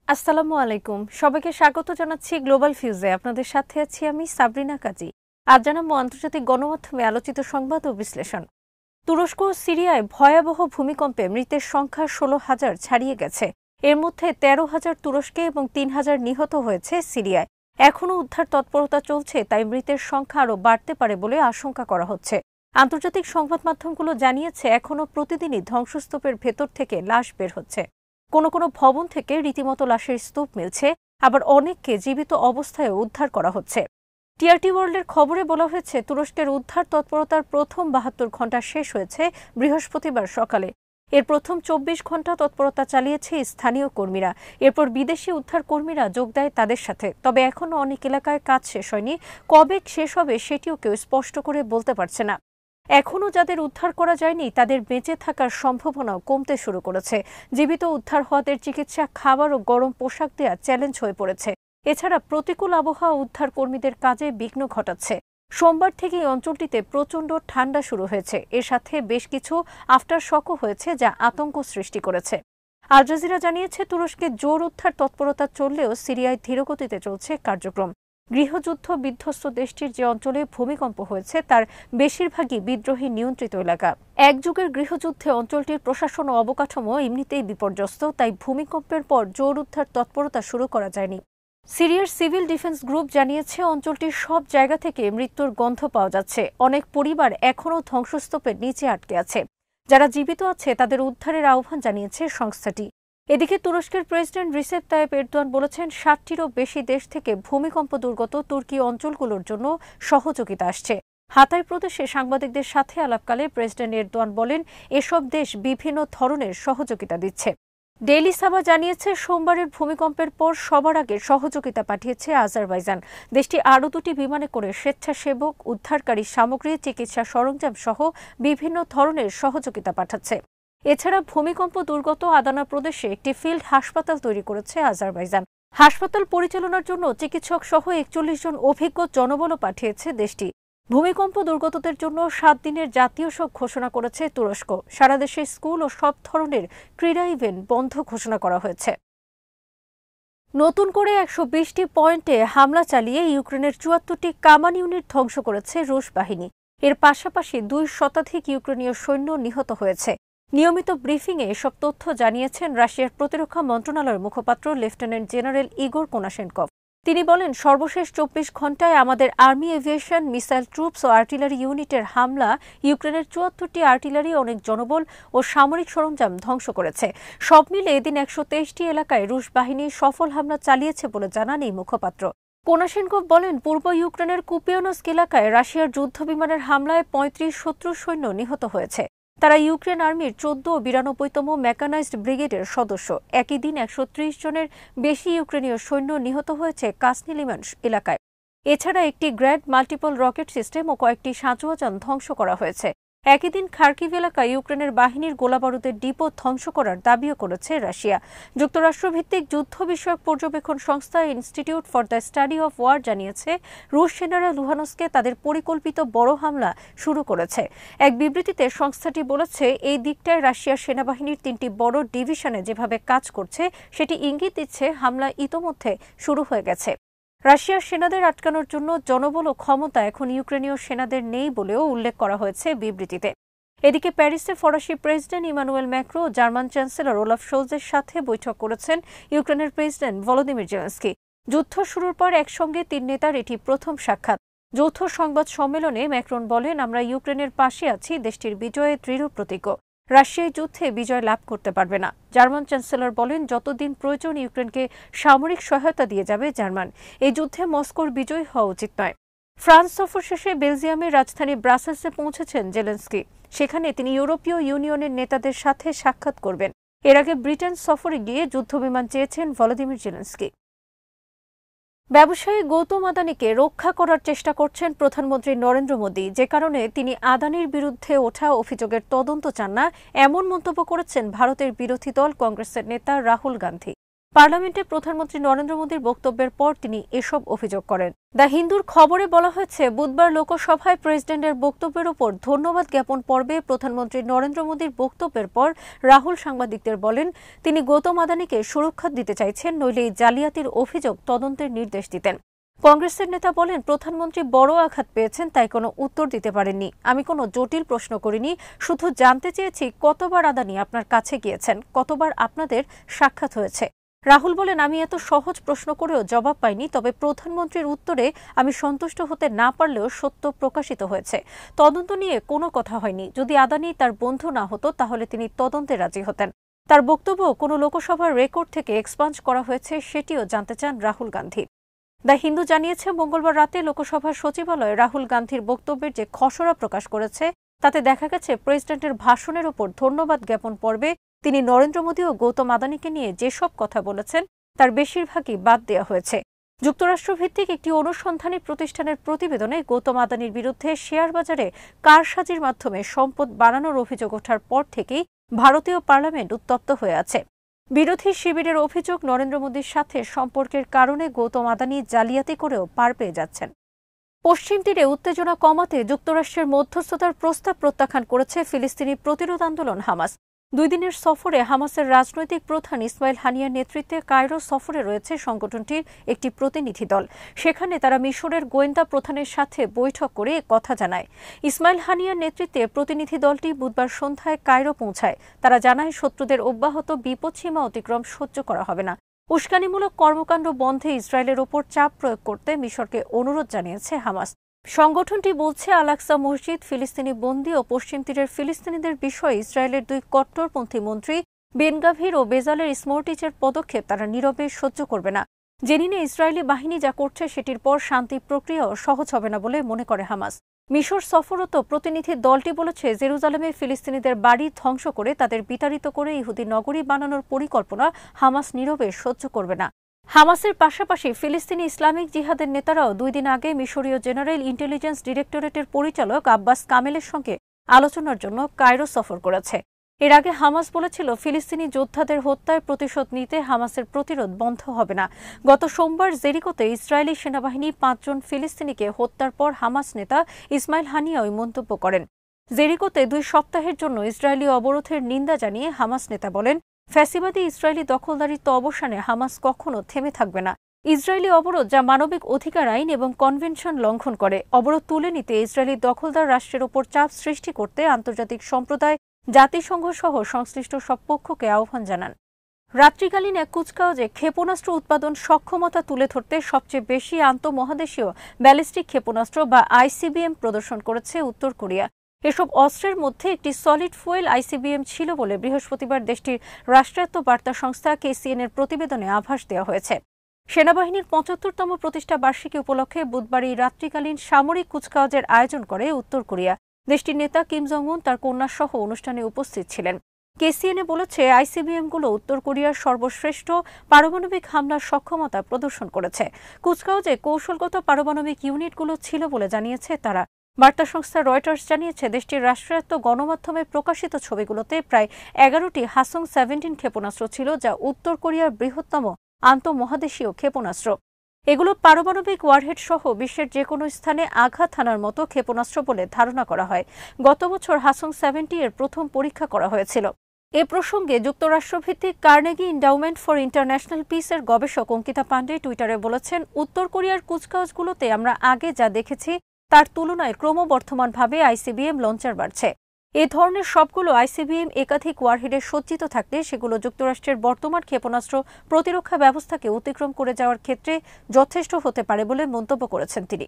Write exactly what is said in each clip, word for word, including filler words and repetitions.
আসসালামু আলাইকুম। সবাইকে স্বাগত জানাচ্ছি গ্লোবাল ফিউজে। আপনাদের সাথে আছি আমি সাবরিনা কাজী। আজ জানাবো আন্তর্জাতিক গণমাধ্যমে আলোচিত সংবাদ ও বিশ্লেষণ। তুরস্ক ও সিরিয়ায় ভয়াবহ ভূমিকম্পে মৃতের সংখ্যা ষোলো হাজার ছাড়িয়ে গেছে। এর মধ্যে তেরো হাজার তুরস্কে এবং তিন হাজার নিহত হয়েছে সিরিয়ায়। এখনও উদ্ধার তৎপরতা চলছে, তাই মৃতের সংখ্যা আরও বাড়তে পারে বলে আশঙ্কা করা হচ্ছে। আন্তর্জাতিক সংবাদ মাধ্যমগুলো জানিয়েছে এখনও প্রতিদিনই ধ্বংসস্তূপের ভেতর থেকে লাশ বের হচ্ছে। কোনো কোনো ভবন থেকে রীতিমতো লাশের স্তূপ মিলছে, আবার অনেককে জীবিত অবস্থায় উদ্ধার করা হচ্ছে। টিআরটি ওয়ার্ল্ডের খবরে বলা হয়েছে তুরস্কের উদ্ধার তৎপরতার প্রথম বাহাত্তর ঘণ্টা শেষ হয়েছে বৃহস্পতিবার সকালে। এর প্রথম চব্বিশ ঘণ্টা তৎপরতা চালিয়েছে স্থানীয় কর্মীরা। এরপর বিদেশি উদ্ধার কর্মীরা যোগ দেয় তাদের সাথে। তবে এখনও অনেক এলাকায় কাজ শেষ হয়নি। কবে শেষ হবে সেটিও কেউ স্পষ্ট করে বলতে পারছে না। এখনও যাদের উদ্ধার করা যায়নি তাদের বেঁচে থাকার সম্ভাবনাও কমতে শুরু করেছে। জীবিত উদ্ধার হওয়াদের চিকিৎসা, খাবার ও গরম পোশাক দেওয়া চ্যালেঞ্জ হয়ে পড়েছে। এছাড়া প্রতিকূল আবহাওয়া উদ্ধার কর্মীদের কাজে বিঘ্ন ঘটাচ্ছে। সোমবার থেকেই অঞ্চলটিতে প্রচণ্ড ঠান্ডা শুরু হয়েছে। এর সাথে বেশ কিছু আফটার শকও হয়েছে, যা আতঙ্ক সৃষ্টি করেছে। আল জাজিরা জানিয়েছে তুরস্কে জোর উদ্ধার তৎপরতা চললেও সিরিয়ায় ধীরগতিতে চলছে কার্যক্রম। গৃহযুদ্ধ বিধ্বস্ত দেশটির যে অঞ্চলে ভূমিকম্প হয়েছে তার বেশিরভাগই বিদ্রোহী নিয়ন্ত্রিত এলাকা। এক যুগের গৃহযুদ্ধে অঞ্চলটির প্রশাসন ও অবকাঠামো এমনিতেই বিপর্যস্ত, তাই ভূমিকম্পের পর জোর উদ্ধার তৎপরতা শুরু করা যায়নি। সিরিয়ার সিভিল ডিফেন্স গ্রুপ জানিয়েছে অঞ্চলটির সব জায়গা থেকে মৃত্যুর গন্ধ পাওয়া যাচ্ছে। অনেক পরিবার এখনও ধ্বংসস্তূপের নিচে আটকে আছে। যারা জীবিত আছে তাদের উদ্ধারের আহ্বান জানিয়েছে সংস্থাটি। এদিকে তুরস্কের প্রেসিডেন্ট রিসেপ তাইয়েপ এরদোয়ান বলেছেন ষাটটিরও বেশি দেশ থেকে ভূমিকম্প দুর্গত তুর্কি অঞ্চলগুলোর জন্য সহযোগিতা আসছে। হাতাই প্রদেশে সাংবাদিকদের সাথে আলাপকালে প্রেসিডেন্ট এরদোয়ান বলেন এসব দেশ বিভিন্ন ধরনের সহযোগিতা দিচ্ছে। ডেইলি সাবা জানিয়েছে সোমবারের ভূমিকম্পের পর সবার আগে সহযোগিতা পাঠিয়েছে আজারবাইজান। দেশটি আরও দুটি বিমানে করে স্বেচ্ছাসেবক, উদ্ধারকারী সামগ্রী, চিকিৎসা সরঞ্জাম সহ বিভিন্ন ধরনের সহযোগিতা পাঠাচ্ছে। এছাড়া ভূমিকম্প দুর্গত আদানা প্রদেশে একটি ফিল্ড হাসপাতাল তৈরি করেছে আজারবাইজান। হাসপাতাল পরিচালনার জন্য চিকিৎসক সহ একচল্লিশ জন অভিজ্ঞ জনবলও পাঠিয়েছে দেশটি। ভূমিকম্প দুর্গতদের জন্য সাত দিনের জাতীয় শোক ঘোষণা করেছে তুরস্ক। সারা দেশে স্কুল ও সব ধরনের ক্রীড়া ইভেন্ট বন্ধ ঘোষণা করা হয়েছে। নতুন করে একশো বিশটি পয়েন্টে হামলা চালিয়ে ইউক্রেনের চুয়াত্তরটি কামান ইউনিট ধ্বংস করেছে রুশ বাহিনী। এর পাশাপাশি দুই শতাধিক ইউক্রেনীয় সৈন্য নিহত হয়েছে। নিয়মিত ব্রিফিংয়ে এসব তথ্য জানিয়েছেন রাশিয়ার প্রতিরক্ষা মন্ত্রণালয়ের মুখপাত্র লেফটেন্যান্ট জেনারেল ইগোর কোনাশেনকভ। তিনি বলেন, সর্বশেষ চব্বিশ ঘণ্টায় আমাদের আর্মি এভিয়েশন, মিসাইল ট্রুপস ও আর্টিলারি ইউনিটের হামলা ইউক্রেনের চুয়াত্তরটি আর্টিলারি, অনেক জনবল ও সামরিক সরঞ্জাম ধ্বংস করেছে। সব মিলে এদিন একশো তেইশটি এলাকায় রুশ বাহিনী সফল হামলা চালিয়েছে বলে জানান এই মুখপাত্র। কোনাশেনকভ বলেন, পূর্ব ইউক্রেনের কুপিয়ানস্ক এলাকায় রাশিয়ার যুদ্ধবিমানের হামলায় পঁয়ত্রিশ শত্রু সৈন্য নিহত হয়েছে। তারা ইউক্রেন আর্মির চোদ্দ ও বিরানব্বইতম মেকানাইজড ব্রিগেডের সদস্য। একই দিন একশো ত্রিশ জনের বেশি ইউক্রেনীয় সৈন্য নিহত হয়েছে কাসনিলিমান এলাকায়। এছাড়া একটি গ্র্যাড মাল্টিপল রকেট সিস্টেম ও কয়েকটি সাঁচোয়াজান ধ্বংস করা হয়েছে। একই দিন খার্কিভ এলাকায় ইউক্রেনের বাহিনীর গোলাবারুদের ডিপো ধ্বংস করার দাবিও করেছে রাশিয়া। যুক্তরাষ্ট্রভিত্তিক যুদ্ধ বিষয়ক পর্যবেক্ষণ সংস্থা Institute for the Study of War জানিয়েছে রুশ সেনারা লুহানস্কে তাদের পরিকল্পিত বড় হামলা শুরু করেছে। এক বিবৃতিতে সংস্থাটি বলেছে, এই দিকটায় রাশিয়ার সেনাবাহিনীর তিনটি বড় ডিভিশনে যেভাবে কাজ করছে সেটি ইঙ্গিত দিচ্ছে হামলা ইতোমধ্যে শুরু হয়ে গেছে। রাশিয়ার সেনাদের আটকানোর জন্য জনবল ও ক্ষমতা এখন ইউক্রেনীয় সেনাদের নেই বলেও উল্লেখ করা হয়েছে বিবৃতিতে। এদিকে প্যারিসে ফরাসি প্রেসিডেন্ট ইমানুয়েল ম্যাক্রো ও জার্মান চ্যান্সেলর ওলাফ শোলজের সাথে বৈঠক করেছেন ইউক্রেনের প্রেসিডেন্ট ভলোদিমির জেলেনস্কি। যুদ্ধ শুরুর পর একসঙ্গে তিন নেতার এটি প্রথম সাক্ষাৎ। যৌথ সংবাদ সম্মেলনে ম্যাক্রন বলেন, আমরা ইউক্রেনের পাশে আছি, দেশটির বিজয়ে দৃঢ় প্রতিজ্ঞ। রাশিয়ায় যুদ্ধে বিজয় লাভ করতে পারবে না। জার্মান চ্যান্সেলর বলেন, যতদিন প্রয়োজন ইউক্রেনকে সামরিক সহায়তা দিয়ে যাবে জার্মান। এই যুদ্ধে মস্কোর বিজয় হওয়া উচিত নয়। ফ্রান্স সফর শেষে বেলজিয়ামের রাজধানী ব্রাসেলসে পৌঁছেছেন জেলেনস্কি। সেখানে তিনি ইউরোপীয় ইউনিয়নের নেতাদের সাথে সাক্ষাৎ করবেন। এর আগে ব্রিটেন সফরে গিয়ে যুদ্ধবিমান চেয়েছেন ভলোদিমির জেলেনস্কি। ব্যবসায়ী গৌতম আদানিকে রক্ষা করার চেষ্টা করছেন প্রধানমন্ত্রী নরেন্দ্র মোদী, যে কারণে তিনি আদানির বিরুদ্ধে ওঠা অভিযোগের তদন্ত চান না, এমন মন্তব্য করেছেন ভারতের বিরোধী দল কংগ্রেসের নেতা রাহুল গান্ধী। পার্লামেন্টে প্রধানমন্ত্রী নরেন্দ্র মোদীর বক্তব্যের পর তিনি এসব অভিযোগ করেন। দ্য হিন্দুর খবরে বলা হয়েছে, বুধবার লোকসভায় প্রেসিডেন্টের বক্তব্যের উপর ধন্যবাদ জ্ঞাপন পর্বে প্রধানমন্ত্রী নরেন্দ্র মোদীর বক্তব্যের পর রাহুল সাংবাদিকদের বলেন, তিনি গৌতম আদানিকে সুরক্ষা দিতে চাইছেন, নইলে এই জালিয়াতির অভিযোগ তদন্তের নির্দেশ দিতেন। কংগ্রেসের নেতা বলেন, প্রধানমন্ত্রী বড় আঘাত পেয়েছেন, তাই কোনো উত্তর দিতে পারেননি। আমি কোনো জটিল প্রশ্ন করিনি, শুধু জানতে চেয়েছি কতবার আদানি আপনার কাছে গিয়েছেন, কতবার আপনাদের সাক্ষাৎ হয়েছে। রাহুল বলেন, আমি এত সহজ প্রশ্ন করেও জবাব পাইনি, তবে প্রধানমন্ত্রীর উত্তরে আমি সন্তুষ্ট হতে না পারলেও সত্য প্রকাশিত হয়েছে। তদন্ত নিয়ে কোনো কথা হয়নি। যদি আদানি তার বন্ধু না হতো তাহলে তিনি তদন্তে রাজি হতেন। তার বক্তব্য কোনো লোকসভার রেকর্ড থেকে এক্সপাঞ্জ করা হয়েছে সেটিও জানতে চান রাহুল গান্ধী। দ্য হিন্দু জানিয়েছে, মঙ্গলবার রাতে লোকসভার সচিবালয়ে রাহুল গান্ধীর বক্তব্যের যে খসড়া প্রকাশ করেছে তাতে দেখা গেছে প্রেসিডেন্টের ভাষণের ওপর ধন্যবাদ জ্ঞাপন পর্বে তিনি নরেন্দ্র মোদী ও গৌতম আদানিকে নিয়ে যেসব কথা বলেছেন তার বেশিরভাগই বাদ দেওয়া হয়েছে। যুক্তরাষ্ট্রভিত্তিক একটি অনুসন্ধানী প্রতিষ্ঠানের প্রতিবেদনে গৌতম আদানির বিরুদ্ধে শেয়ার বাজারে কারসাজির মাধ্যমে সম্পদ বাড়ানোর অভিযোগ ওঠার পর থেকেই ভারতীয় পার্লামেন্ট উত্তপ্ত হয়ে আছে। বিরোধী শিবিরের অভিযোগ, নরেন্দ্র মোদীর সাথে সম্পর্কের কারণে গৌতম আদানি জালিয়াতি করেও পার পেয়ে যাচ্ছেন। পশ্চিম তীরে উত্তেজনা কমাতে যুক্তরাষ্ট্রের মধ্যস্থতার প্রস্তাব প্রত্যাখ্যান করেছে ফিলিস্তিনি প্রতিরোধ আন্দোলন হামাস। দুই দিনের সফরে হামাসের রাজনৈতিক প্রধান ইসমাইল হানিয়ার নেতৃত্বে কায়রো সফরে রয়েছে সংগঠনটির একটি প্রতিনিধি দল। সেখানে তারা মিশরের গোয়েন্দা প্রধানের সাথে বৈঠক করে কথা জানায়। ইসমাইল হানিয়ার নেতৃত্বে প্রতিনিধি দলটি বুধবার সন্ধ্যায় কায়রো পৌঁছায়। তারা জানায়, শত্রুদের অব্যাহত বিপদসীমা অতিক্রম সহ্য করা হবে না। উস্কানিমূলক কর্মকাণ্ড বন্ধে ইসরায়েলের ওপর চাপ প্রয়োগ করতে মিশরকে অনুরোধ জানিয়েছে হামাস। সংগঠনটি বলছে, আল-আকসা মসজিদ, ফিলিস্তিনি বন্দী ও পশ্চিম তীরের ফিলিস্তিনিদের বিষয়ে ইসরায়েলের দুই কট্টরপন্থী মন্ত্রী বেন গাভির ও বেজালের স্মোর্টিচের পদক্ষেপ তারা নীরবে সহ্য করবে না। জেনে নিয়ে ইসরায়েলি বাহিনী যা করছে সেটির পর শান্তি প্রক্রিয়াও সহজ হবে না বলে মনে করে হামাস। মিশর সফররত প্রতিনিধি দলটি বলেছে, জেরুজালেমে ফিলিস্তিনিদের বাড়ি ধ্বংস করে তাদের বিতাড়িত করে ইহুদি নগরী বানানোর পরিকল্পনা হামাস নীরবে সহ্য করবে না। হামাসের পাশাপাশি ফিলিস্তিনি ইসলামিক জিহাদের নেতারাও দুই দিন আগে মিশরীয় জেনারেল ইন্টেলিজেন্স ডিরেক্টরেটের পরিচালক আব্বাস কামেলের সঙ্গে আলোচনার জন্য কায়রো সফর করেছে। এর আগে হামাস বলেছিল, ফিলিস্তিনি যোদ্ধাদের হত্যার প্রতিশোধ নিতে হামাসের প্রতিরোধ বন্ধ হবে না। গত সোমবার জেরিকোতে ইসরায়েলি সেনাবাহিনী পাঁচজন ফিলিস্তিনিকে হত্যার পর হামাস নেতা ইসমাইল হানিয়া ওই মন্তব্য করেন। জেরিকোতে দুই সপ্তাহের জন্য ইসরায়েলি অবরোধের নিন্দা জানিয়ে হামাস নেতা বলেন, ফ্যাসিবাদী ইসরায়েলি দখলদারিত্ব অবসানে হামাস কখনো থেমে থাকবে না। ইসরায়েলি অবরোধ, যা মানবিক অধিকার আইন এবং কনভেনশন লঙ্ঘন করে, অবরোধ তুলে নিতে ইসরায়েলি দখলদার রাষ্ট্রের ওপর চাপ সৃষ্টি করতে আন্তর্জাতিক সম্প্রদায়, জাতিসংঘ সহ সংশ্লিষ্ট সব পক্ষকে আহ্বান জানান। রাত্রিকালীন এক কুচকাওয়াজে ক্ষেপণাস্ত্র উৎপাদন সক্ষমতা তুলে ধরতে সবচেয়ে বেশি আন্তঃমহাদেশীয় ব্যালিস্টিক ক্ষেপণাস্ত্র বা আইসিবিএম প্রদর্শন করেছে উত্তর কোরিয়া। এসব অস্ত্রের মধ্যে একটি সলিড ফুয়েল আইসিবিএম ছিল বলে বৃহস্পতিবার দেশটির রাষ্ট্রায়ত্ত বার্তা সংস্থা কেসিএনের প্রতিবেদনে আভাস দেওয়া হয়েছে। সেনাবাহিনীর পঁচাত্তরতম প্রতিষ্ঠা বার্ষিকী উপলক্ষে বুধবার এই রাত্রিকালীন সামরিক কুচকাওয়াজের আয়োজন করে উত্তর কোরিয়া। দেশটির নেতা কিম জং উন তার কন্যা সহ অনুষ্ঠানে উপস্থিত ছিলেন। কেসিএনএ বলেছে, আইসিবিএমগুলো উত্তর কোরিয়ার সর্বশ্রেষ্ঠ পারমাণবিক হামলার সক্ষমতা প্রদর্শন করেছে। কুচকাওয়াজে কৌশলগত পারমাণবিক ইউনিটগুলো ছিল বলে জানিয়েছে তারা। বার্তা সংস্থা রয়টার্স জানিয়েছে, দেশটির রাষ্ট্রায়ত্ত গণমাধ্যমে প্রকাশিত ছবিগুলোতে প্রায় এগারোটি হাসং সেভেন্টিন ক্ষেপণাস্ত্র ছিল, যা উত্তর কোরিয়ার বৃহত্তম আন্তঃমহাদেশীয় ক্ষেপণাস্ত্র। এগুলো পারমাণবিক ওয়ারহেড সহ বিশ্বের যে কোনো স্থানে আঘাত হানার মতো ক্ষেপণাস্ত্র বলে ধারণা করা হয়। গত বছর হাসং সেভেন্টি এর প্রথম পরীক্ষা করা হয়েছিল। এ প্রসঙ্গে যুক্তরাষ্ট্রভিত্তিক কার্নেগি এন্ডাউমেন্ট ফর ইন্টারন্যাশনাল পিসের গবেষক অঙ্কিতা পাণ্ডে টুইটারে বলেছেন, উত্তর কোরিয়ার কুচকাওয়াজগুলোতে আমরা আগে যা দেখেছি তার তুলনায় ক্রমবর্ধমানভাবে আইসিবিএম লঞ্চার বাড়ছে। এ ধরনের সবগুলো আইসিবিএম একাধিক ওয়ারহেডে সজ্জিত থাকলে সেগুলো যুক্তরাষ্ট্রের বর্তমান ক্ষেপণাস্ত্র প্রতিরক্ষা ব্যবস্থাকে অতিক্রম করে যাওয়ার ক্ষেত্রে যথেষ্ট হতে পারে বলে মন্তব্য করেছেন তিনি।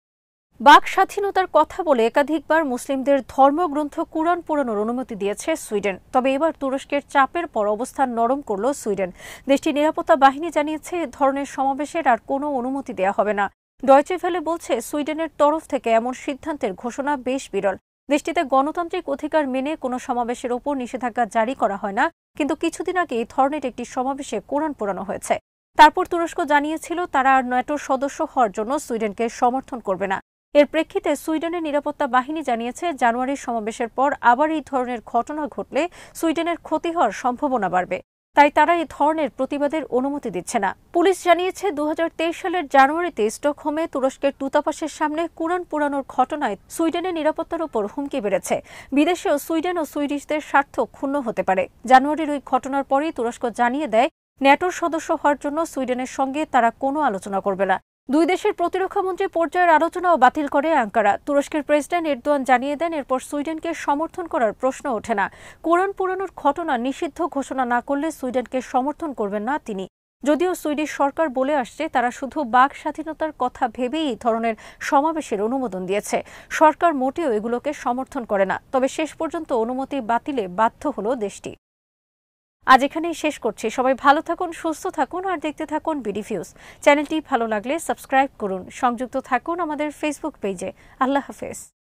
বাক স্বাধীনতার কথা বলে একাধিকবার মুসলিমদের ধর্মগ্রন্থ কুরআন পোড়ানোর অনুমতি দিয়েছে সুইডেন। তবে এবার তুরস্কের চাপের পর অবস্থান নরম করল সুইডেন। দেশটির নিরাপত্তা বাহিনী জানিয়েছে, এ ধরনের সমাবেশের আর কোনো অনুমতি দেওয়া হবে না। ডয়চে ভেলে বলছে, সুইডেনের তরফ থেকে এমন সিদ্ধান্তের ঘোষণা বেশ বিরল। দেশটিতে গণতান্ত্রিক অধিকার মেনে কোনো সমাবেশের ওপর নিষেধাজ্ঞা জারি করা হয় না, কিন্তু কিছুদিন আগে এই ধরনের একটি সমাবেশে কোরআন পোড়ানো হয়েছে। তারপর তুরস্ক জানিয়েছিল তারা আর ন্যাটোর সদস্য হওয়ার জন্য সুইডেনকে সমর্থন করবে না। এর প্রেক্ষিতে সুইডেনের নিরাপত্তা বাহিনী জানিয়েছে, জানুয়ারির সমাবেশের পর আবার এই ধরনের ঘটনা ঘটলে সুইডেনের ক্ষতি হওয়ার সম্ভাবনা বাড়বে। তাই তারা এই ধরনের প্রতিবাদের অনুমতি দিচ্ছে না। পুলিশ জানিয়েছে দু হাজার তেইশ সালের জানুয়ারিতে স্টকহোমে তুরস্কের দূতাবাসের সামনে কুরআন পোড়ানোর ঘটনায় সুইডেনের নিরাপত্তার উপর হুমকি বেড়েছে। বিদেশেও সুইডেন ও সুইডিশদের স্বার্থ ক্ষুণ্ণ হতে পারে। জানুয়ারির ওই ঘটনার পরেই তুরস্ক জানিয়ে দেয় ন্যাটোর সদস্য হওয়ার জন্য সুইডেনের সঙ্গে তারা কোনো আলোচনা করবে না। দুই দেশের প্রতিরক্ষামন্ত্রী পর্যায়ের আলোচনাও বাতিল করে আঙ্কারা। তুরস্কের প্রেসিডেন্ট এরদোয়ান জানিয়ে দেন এরপর সুইডেনকে সমর্থন করার প্রশ্ন ওঠে না। কোরআন পোড়ানোর ঘটনা নিষিদ্ধ ঘোষণা না করলে সুইডেনকে সমর্থন করবেন না তিনি। যদিও সুইডিশ সরকার বলে আসছে তারা শুধু বাক স্বাধীনতার কথা ভেবেই এই ধরনের সমাবেশের অনুমোদন দিয়েছে। সরকার মোটেও এগুলোকে সমর্থন করে না। তবে শেষ পর্যন্ত অনুমতি বাতিলে বাধ্য হলো দেশটি। আজ এখানেই শেষ করছি। সবাই ভালো থাকুন, সুস্থ থাকুন আর দেখতে থাকুন বিডি ভিউজ। চ্যানেলটি ভালো লাগলে সাবস্ক্রাইব করুন, সংযুক্ত থাকুন আমাদের ফেসবুক পেজে। আল্লাহ হাফেজ।